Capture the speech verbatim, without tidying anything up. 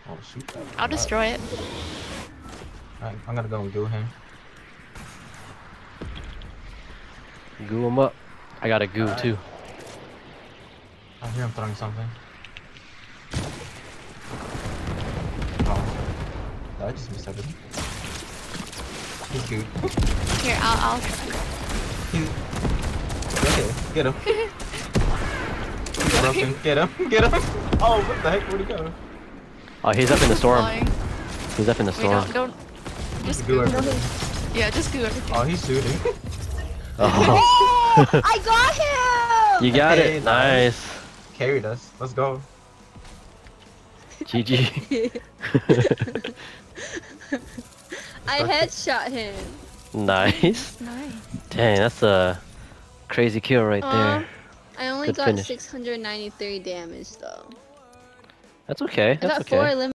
Oh shoot. I'll destroy it. Alright, I'm gonna go and goo him. Goo him up. I got a goo Alright. too. I hear him throwing something. Oh. I just missed everything. He's good. Here, I'll, I'll try. He's... Get him. Get him. Get him. Get him. Oh, what the heck? Where'd he go? Oh, he's up in the storm. Flying. He's up in the Wait, storm. don't, don't. Just Goo goo everything. Yeah, just goo everything. Oh, he's shooting. Oh, Oh, I got him! you got Hey, it. nice. Nice. Carried us. Let's go. G G. I headshot him. Nice. Nice. Dang, that's a crazy kill right Aw, there. I only Good got finish. six hundred ninety-three damage though. That's okay. I That's got okay. four eliminations.